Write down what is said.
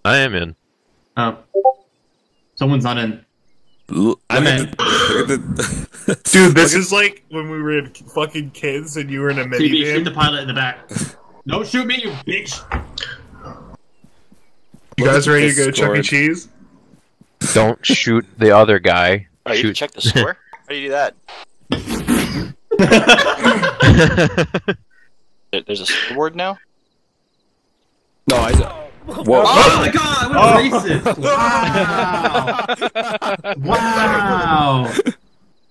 I am in. Oh. Someone's not in. I'm in. Dude, this is like when we were fucking kids and you were in a TV, shoot the minivan. pilot in the back. Don't shoot me, you bitch! You guys ready to go Chuck E. Discord. Cheese? Don't shoot the other guy. Oh, you can Shoot. check the score? How do you do that? There's a scoreboard now? No, I. Whoa. Oh my god, what a racist! Wow! Wow!